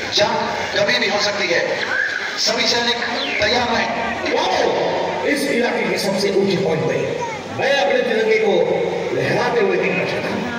जंग कभी भी हो सकती है। सभी सैनिक तैयार रहें। इस इलाके के सबसे ऊंचे पॉइंट पे मैं अपने तिरंगे को लहराते हुए देखना चाहता हूँ।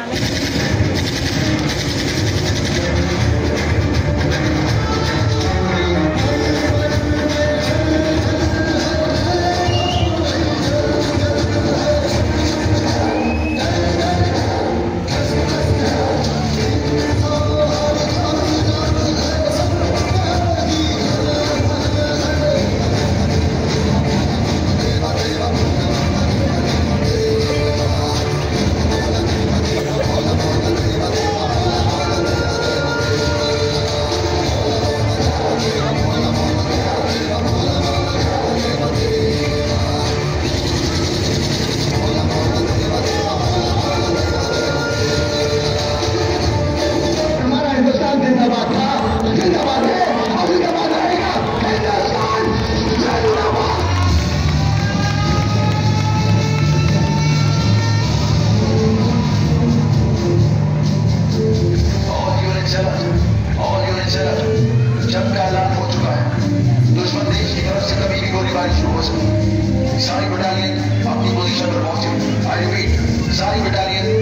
जंग का ऐलान हो चुका है। दुश्मन देश की तरफ से कभी भी गोलीबारी शुरू हो सकती है। सारी बटालियन अपनी पोजीशन पर पहुंचे। आई रिपीट, सारी बटालियन